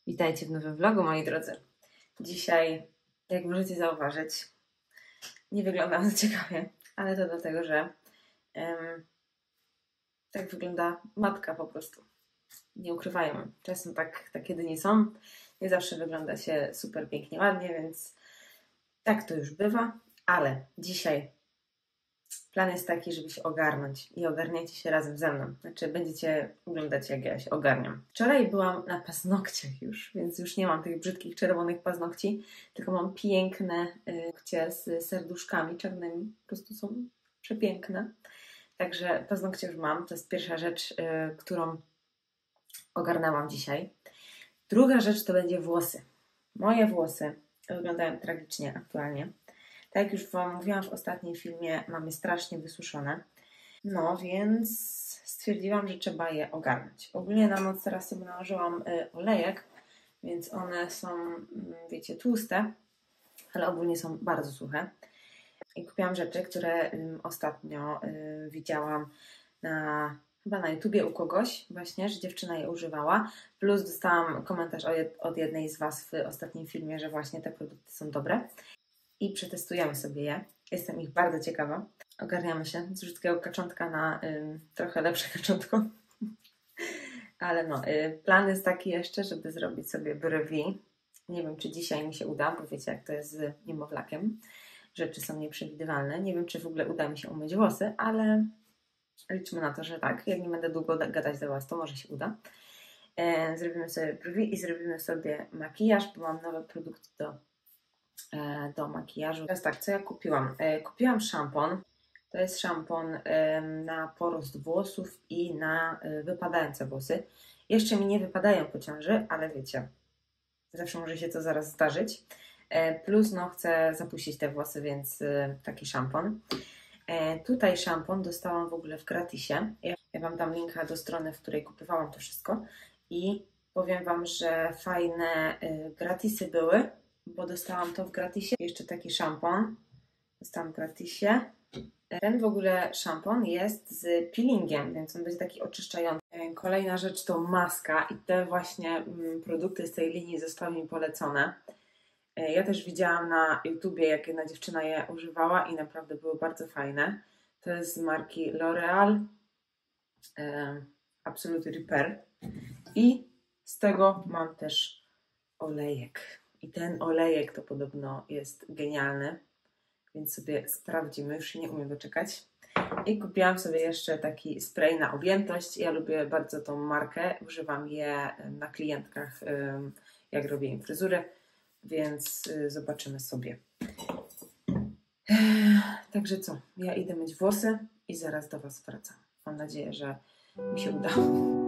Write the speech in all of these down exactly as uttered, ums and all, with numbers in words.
Witajcie w nowym vlogu, moi drodzy. Dzisiaj, jak możecie zauważyć, nie wyglądam za ciekawie, ale to dlatego, że um, tak wygląda matka po prostu. Nie ukrywajmy. Czasem tak, takie dni są. Nie zawsze wygląda się super pięknie, ładnie, więc tak to już bywa, ale dzisiaj plan jest taki, żeby się ogarnąć i ogarniacie się razem ze mną. Znaczy będziecie oglądać, jak ja się ogarniam. Wczoraj byłam na paznokciach już, więc już nie mam tych brzydkich czerwonych paznokci, tylko mam piękne nokcie z serduszkami czarnymi. Po prostu są przepiękne. Także paznokcie już mam. To jest pierwsza rzecz, którą ogarnęłam dzisiaj. Druga rzecz to będzie włosy. Moje włosy wyglądają tragicznie aktualnie. Tak jak już Wam mówiłam w ostatnim filmie, mam je strasznie wysuszone. No więc stwierdziłam, że trzeba je ogarnąć. Ogólnie na noc teraz sobie nałożyłam olejek, więc one są, wiecie, tłuste, ale ogólnie są bardzo suche. I kupiłam rzeczy, które ostatnio widziałam na, chyba na YouTubie u kogoś właśnie, że dziewczyna je używała. Plus dostałam komentarz od jednej z Was w ostatnim filmie, że właśnie te produkty są dobre. I przetestujemy sobie je. Jestem ich bardzo ciekawa. Ogarniamy się z brzydkiego kaczątka na y, trochę lepsze kaczątko. Ale no, y, plan jest taki jeszcze, żeby zrobić sobie brwi. Nie wiem, czy dzisiaj mi się uda, bo wiecie, jak to jest z niemowlakiem. Rzeczy są nieprzewidywalne. Nie wiem, czy w ogóle uda mi się umyć włosy, ale liczmy na to, że tak. Jak nie będę długo gadać do Was, to może się uda. E, zrobimy sobie brwi i zrobimy sobie makijaż, bo mam nowe produkty do do makijażu. Teraz tak, co ja kupiłam? Kupiłam szampon. To jest szampon na porost włosów i na wypadające włosy. Jeszcze mi nie wypadają po ciąży, ale wiecie, zawsze może się to zaraz zdarzyć. Plus no chcę zapuścić te włosy, więc taki szampon. Tutaj szampon dostałam w ogóle w gratisie. Ja Wam dam linka do strony, w której kupowałam to wszystko i powiem Wam, że fajne gratisy były, bo dostałam to w gratisie. Jeszcze taki szampon dostałam w gratisie. Ten w ogóle szampon jest z peelingiem, więc on będzie taki oczyszczający. Kolejna rzecz to maska i te właśnie produkty z tej linii zostały mi polecone. Ja też widziałam na YouTubie, jak jedna dziewczyna je używała i naprawdę były bardzo fajne. To jest z marki L'Oreal Absolute Repair i z tego mam też olejek. I ten olejek to podobno jest genialny, więc sobie sprawdzimy, już się nie umiem doczekać. I kupiłam sobie jeszcze taki spray na objętość. Ja lubię bardzo tą markę, używam je na klientkach, jak robię im fryzurę, więc zobaczymy sobie. Także co, ja idę myć włosy i zaraz do Was wracam. Mam nadzieję, że mi się uda.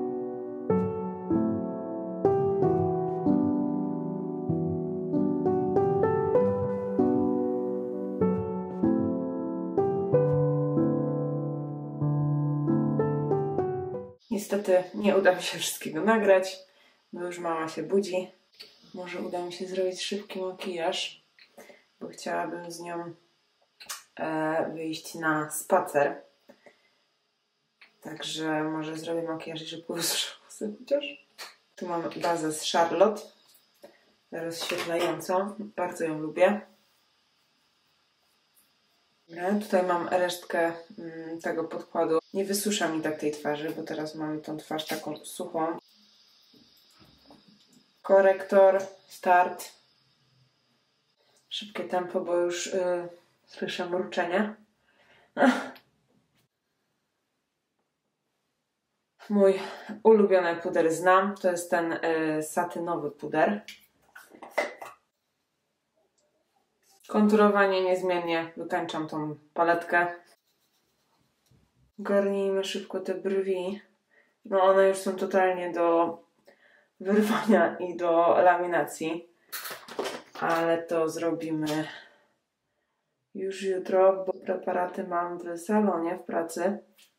Niestety nie uda mi się wszystkiego nagrać, bo już mama się budzi. Może uda mi się zrobić szybki makijaż, bo chciałabym z nią e, wyjść na spacer. Także może zrobię makijaż i szybko wysuszę włosy chociaż. Tu mam bazę z Charlotte, rozświetlającą. Bardzo ją lubię. Tutaj mam resztkę tego podkładu. Nie wysusza mi tak tej twarzy, bo teraz mam tą twarz taką suchą. Korektor, start. Szybkie tempo, bo już yy, słyszę mruczenie. Mój ulubiony puder znam. To jest ten yy, satynowy puder. Konturowanie niezmiennie. Wykańczam tą paletkę. Ogarnijmy szybko te brwi. No one już są totalnie do wyrwania i do laminacji. Ale to zrobimy już jutro, bo preparaty mam w salonie w pracy.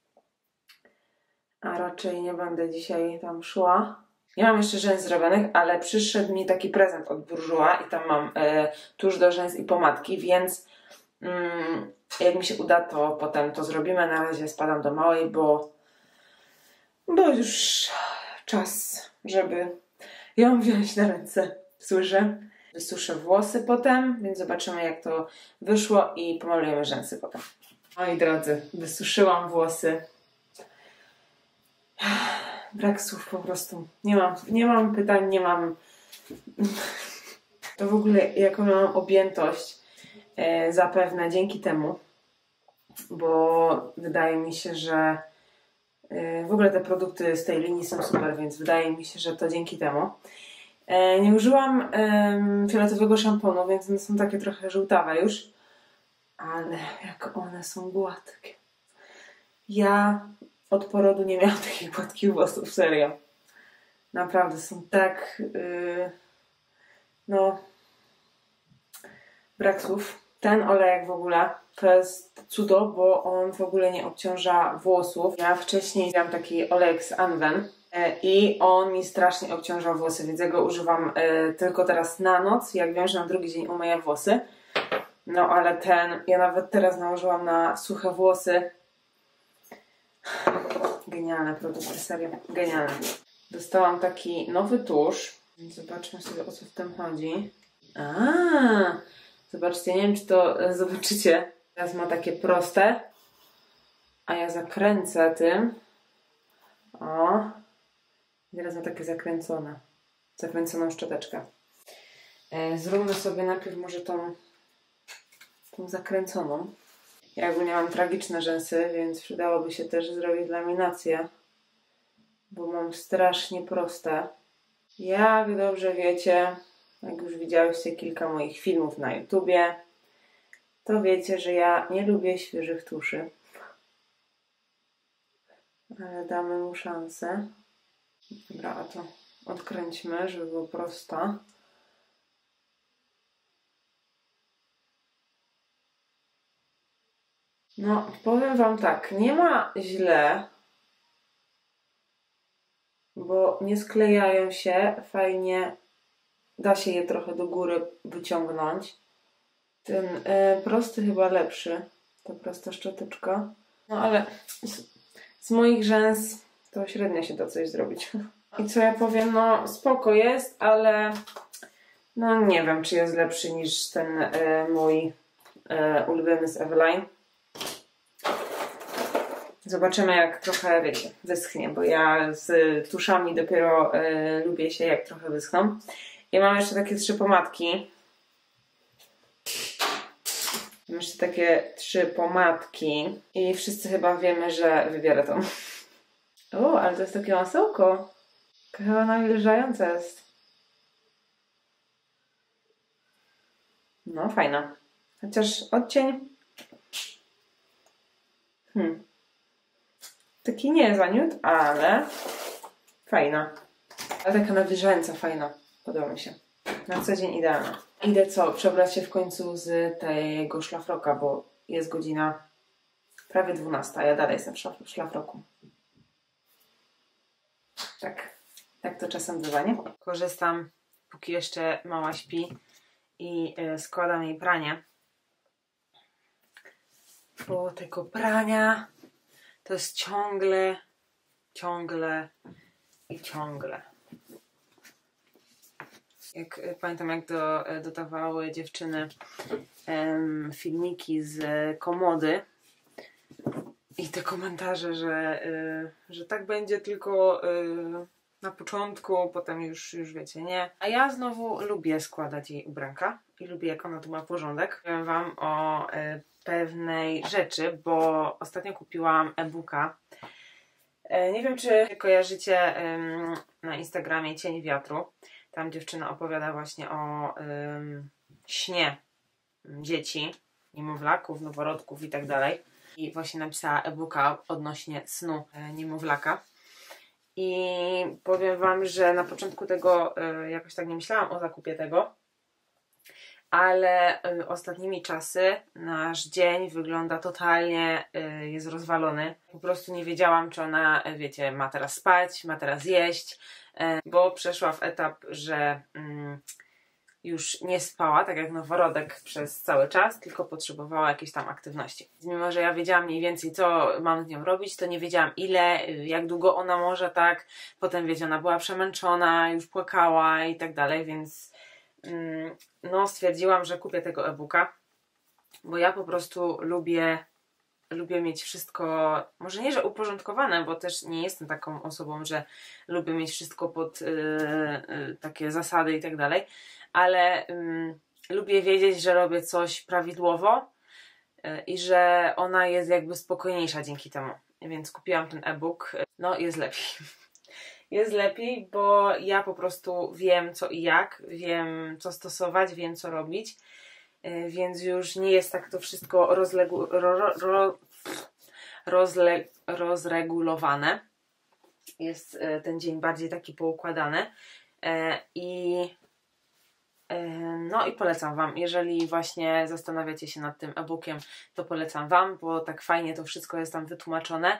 A raczej nie będę dzisiaj tam szła. Nie mam jeszcze rzęs zrobionych, ale przyszedł mi taki prezent od Bourjois i tam mam e, tusz do rzęs i pomadki, więc mm, jak mi się uda, to potem to zrobimy. Na razie spadam do małej, bo, bo już czas, żeby ją wziąć na ręce. Słyszę. Wysuszę włosy potem, więc zobaczymy, jak to wyszło i pomalujemy rzęsy potem. Moi drodzy, wysuszyłam włosy. Brak słów po prostu. Nie mam, nie mam pytań, nie mam... To w ogóle jaką mam objętość e, zapewne dzięki temu, bo wydaje mi się, że e, w ogóle te produkty z tej linii są super, więc wydaje mi się, że to dzięki temu. E, nie użyłam e, fioletowego szamponu, więc one są takie trochę żółtawe już, ale jak one są gładkie. Ja od porodu nie miałam takich gładkich włosów, serio. Naprawdę są tak... Yy, no... Brak słów. Ten olejek w ogóle to jest cudo, bo on w ogóle nie obciąża włosów. Ja wcześniej miałam taki olejek z Anwen i on mi strasznie obciążał włosy, więc ja go używam y, tylko teraz na noc, jak wiem, że na drugi dzień umyję włosy. No ale ten, ja nawet teraz nałożyłam na suche włosy. Genialne produkty, serio, genialne. Dostałam taki nowy tusz. Zobaczmy sobie, o co w tym chodzi. A, zobaczcie, nie wiem, czy to zobaczycie. Teraz ma takie proste, a ja zakręcę tym. O, i teraz ma takie zakręcone. Zakręconą szczoteczkę. E, zróbmy sobie najpierw może tą, tą zakręconą. Ja ogólnie mam tragiczne rzęsy, więc przydałoby się też zrobić laminację, bo mam strasznie proste. Jak dobrze wiecie, jak już widziałyście kilka moich filmów na YouTubie, to wiecie, że ja nie lubię świeżych tuszy. Ale damy mu szansę. Dobra, a to odkręćmy, żeby było prosto. No, powiem wam tak, nie ma źle, bo nie sklejają się, fajnie da się je trochę do góry wyciągnąć. Ten e, prosty chyba lepszy, ta prosta szczoteczka. No ale z, z moich rzęs to średnio się da coś zrobić. I co ja powiem, no spoko jest, ale no nie wiem, czy jest lepszy niż ten e, mój e, ulubiony z Eveline. Zobaczymy, jak trochę, wiecie, wyschnie, bo ja z tuszami dopiero e, lubię się, jak trochę wyschną. I mam jeszcze takie trzy pomadki. Mam jeszcze takie trzy pomadki i wszyscy chyba wiemy, że wybiorę tą. O, ale to jest takie masełko. Chyba nawilżające jest. No, fajna. Chociaż odcień... Hmm. Taki nie zaniód, ale fajna. Ale taka nawilżająca, fajna. Podoba mi się. Na co dzień idealna. Idę co? Przebrać się w końcu z tego szlafroka, bo jest godzina prawie dwunasta. Ja dalej jestem w szlaf szlafroku. Tak. Tak to czasem bywa, nie? Korzystam, póki jeszcze mała śpi i yy, składam jej pranie. Bo tego prania to jest ciągle, ciągle i ciągle. Jak pamiętam, jak do, dodawały dziewczyny em, filmiki z komody i te komentarze, że, y, że tak będzie tylko y, na początku, potem już, już wiecie, nie. A ja znowu lubię składać jej ubranka i lubię, jak ona tu ma porządek. Powiem wam o y, pewnej rzeczy, bo ostatnio kupiłam e-booka. Y, nie wiem, czy kojarzycie y, na Instagramie Cień Wiatru. Tam dziewczyna opowiada właśnie o ym, śnie dzieci, niemowlaków, noworodków i tak dalej. I właśnie napisała e-booka odnośnie snu e, niemowlaka. I powiem wam, że na początku tego e, jakoś tak nie myślałam o zakupie tego, ale e, ostatnimi czasy nasz dzień wygląda totalnie, e, jest rozwalony. Po prostu nie wiedziałam, czy ona, e, wiecie, ma teraz spać, ma teraz jeść, bo przeszła w etap, że mm, już nie spała, tak jak noworodek przez cały czas, tylko potrzebowała jakiejś tam aktywności. Mimo że ja wiedziałam mniej więcej, co mam z nią robić, to nie wiedziałam ile, jak długo ona może tak. Potem, wiecie, ona była przemęczona, już płakała i tak dalej, więc mm, no stwierdziłam, że kupię tego e-booka, bo ja po prostu lubię lubię mieć wszystko, może nie, że uporządkowane, bo też nie jestem taką osobą, że lubię mieć wszystko pod yy, yy, takie zasady i tak dalej, ale yy, lubię wiedzieć, że robię coś prawidłowo yy, i że ona jest jakby spokojniejsza dzięki temu. Więc kupiłam ten e-book. No, jest lepiej. Jest lepiej, bo ja po prostu wiem co i jak, wiem co stosować, wiem co robić. Więc już nie jest tak to wszystko rozlegu, ro, ro, rozle, rozregulowane. Jest ten dzień bardziej taki poukładany. I no i polecam Wam. Jeżeli właśnie zastanawiacie się nad tym e-bookiem, to polecam Wam, bo tak fajnie to wszystko jest tam wytłumaczone.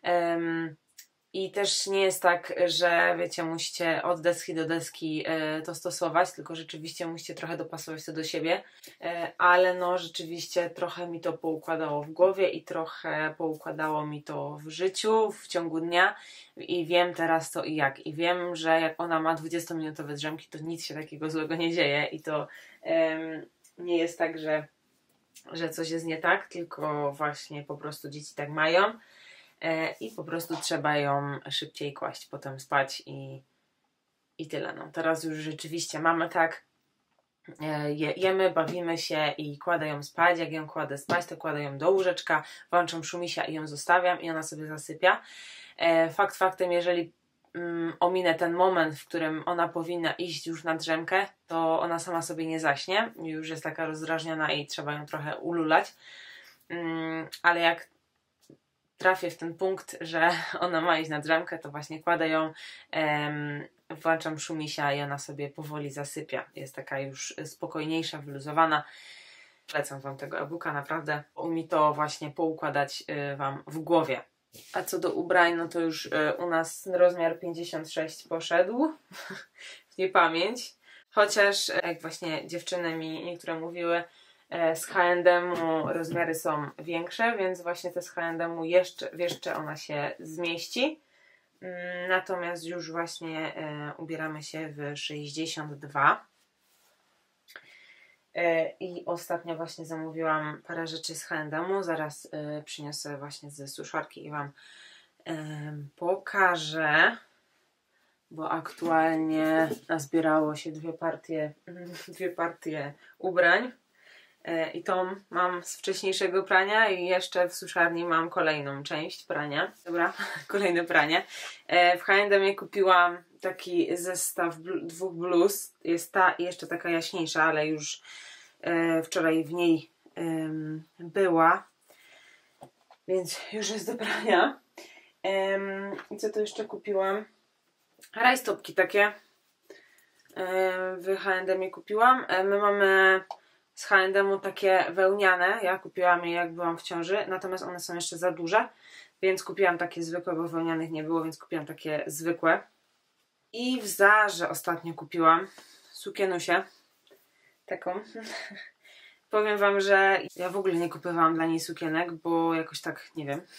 I też nie jest tak, że wiecie, musicie od deski do deski e, to stosować, tylko rzeczywiście musicie trochę dopasować to do siebie, e, ale no rzeczywiście trochę mi to poukładało w głowie i trochę poukładało mi to w życiu, w ciągu dnia i wiem teraz co i jak. I wiem, że jak ona ma dwudziestominutowe drzemki, to nic się takiego złego nie dzieje i to e, nie jest tak, że, że coś jest nie tak, tylko właśnie po prostu dzieci tak mają. I po prostu trzeba ją szybciej kłaść, potem spać i, i tyle. No, teraz już rzeczywiście mamy tak, je, jemy, bawimy się i kładę ją spać. Jak ją kładę spać, to kładę ją do łóżeczka, włączam szumisia i ją zostawiam i ona sobie zasypia. Fakt faktem, jeżeli mm, ominę ten moment, w którym ona powinna iść już na drzemkę, to ona sama sobie nie zaśnie. Już jest taka rozdrażniona i trzeba ją trochę ululać. Mm, ale jak trafię w ten punkt, że ona ma iść na drzemkę, to właśnie kładę ją, em, włączam szumisia i ona sobie powoli zasypia. Jest taka już spokojniejsza, wyluzowana. Polecam Wam tego e-booka, naprawdę umie to właśnie poukładać y, Wam w głowie. A co do ubrań, no to już y, u nas rozmiar pięćdziesiąt sześć poszedł w niepamięć. Chociaż jak właśnie dziewczyny mi niektóre mówiły, z H and M-u rozmiary są większe, więc właśnie te z H and M-u jeszcze, jeszcze ona się zmieści. Natomiast już właśnie e, ubieramy się w sześćdziesiąt dwa. E, I ostatnio właśnie zamówiłam parę rzeczy z H and M-u. Zaraz e, przyniosę właśnie ze suszarki i Wam e, pokażę. Bo aktualnie nazbierało się dwie partie, dwie partie ubrań. I tą mam z wcześniejszego prania i jeszcze w suszarni mam kolejną część prania. Dobra, kolejne pranie. W H and M kupiłam taki zestaw bl dwóch bluz. Jest ta i jeszcze taka jaśniejsza, ale już e, wczoraj w niej e, była. Więc już jest do prania. E, I co tu jeszcze kupiłam? Rajstopki takie e, w H and M kupiłam. E, my mamy z H and M-u takie wełniane, ja kupiłam je jak byłam w ciąży, natomiast one są jeszcze za duże, więc kupiłam takie zwykłe, bo wełnianych nie było, więc kupiłam takie zwykłe. I w Zarze ostatnio kupiłam sukienusię, taką. Powiem Wam, że ja w ogóle nie kupowałam dla niej sukienek, bo jakoś tak, nie wiem.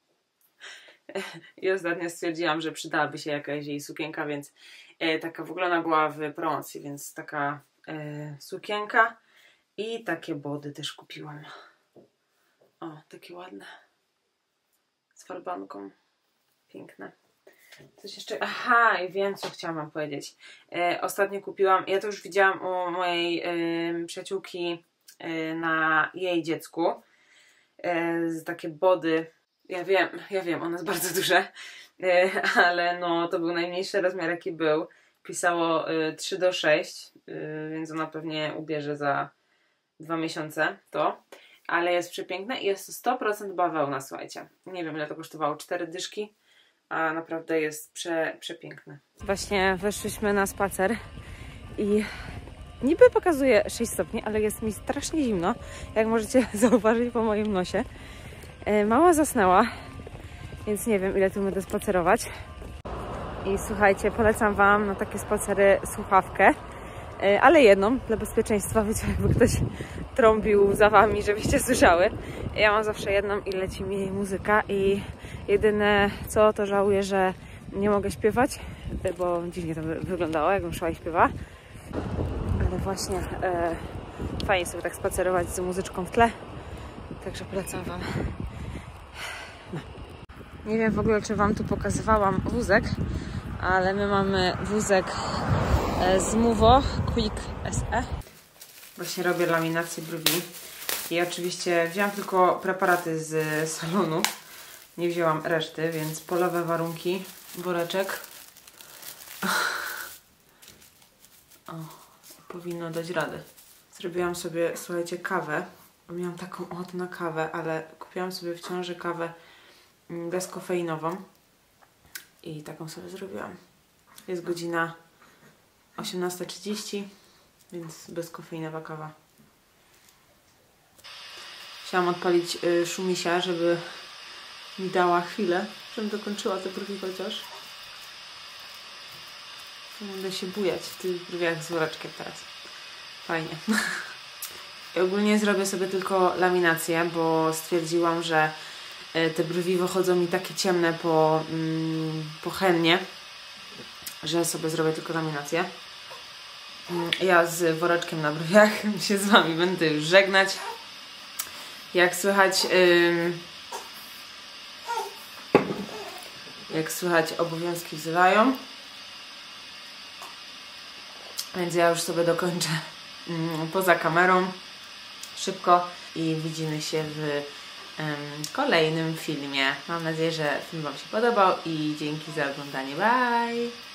I ostatnio stwierdziłam, że przydałaby się jakaś jej sukienka, więc e, taka w ogóle ona była w promocji, więc taka e, sukienka. I takie body też kupiłam. O, takie ładne. Z farbanką. Piękne. Coś jeszcze... Aha, i wiem, co chciałam Wam powiedzieć. E, ostatnio kupiłam... Ja to już widziałam u mojej e, przyjaciółki e, na jej dziecku. E, takie body. Ja wiem, ja wiem, one jest bardzo duże. E, ale no, to był najmniejszy rozmiar, jaki był. Pisało e, trzy do sześciu, e, więc ona pewnie ubierze za dwa miesiące to, ale jest przepiękne i jest to sto procent bawełna, słuchajcie. Nie wiem, ile to kosztowało, cztery dyszki, a naprawdę jest prze, przepiękne. Właśnie weszliśmy na spacer i niby pokazuje sześć stopni, ale jest mi strasznie zimno, jak możecie zauważyć po moim nosie. Mała zasnęła, więc nie wiem, ile tu będę spacerować. I słuchajcie, polecam Wam na takie spacery słuchawkę. ale jedną dla bezpieczeństwa, wiecie, jakby ktoś trąbił za wami, żebyście słyszały. Ja mam zawsze jedną i leci mi muzyka i jedyne co, to żałuję, że nie mogę śpiewać, bo dziwnie to wyglądało, jakbym szła i śpiewała. Ale właśnie e, fajnie sobie tak spacerować z muzyczką w tle, także polecam wam. No. Nie wiem w ogóle, czy wam tu pokazywałam wózek, ale my mamy wózek z Movo Quick S E. Właśnie robię laminację brwi i oczywiście wziąłam tylko preparaty z salonu. Nie wzięłam reszty, więc polowe warunki, woreczek. O, powinno dać radę. Zrobiłam sobie, słuchajcie, kawę. Miałam taką ochotę na kawę, ale kupiłam sobie w ciąży kawę bezkofeinową i taką sobie zrobiłam. Jest godzina osiemnasta trzydzieści, więc bezkofeinowa kawa. Chciałam odpalić y, szumisia, żeby mi dała chwilę, żebym dokończyła te brwi chociaż. Będę się bujać w tych brwiach z woreczkiem teraz. Fajnie. I ogólnie zrobię sobie tylko laminację, bo stwierdziłam, że te brwi wychodzą mi takie ciemne po, mm, po hennie, że sobie zrobię tylko laminację. Ja z woreczkiem na brwiach się z wami będę już żegnać. Jak słychać, yy, jak słychać, obowiązki wzywają. Więc ja już sobie dokończę yy, poza kamerą szybko i widzimy się w yy, kolejnym filmie. Mam nadzieję, że film wam się podobał i dzięki za oglądanie. Bye!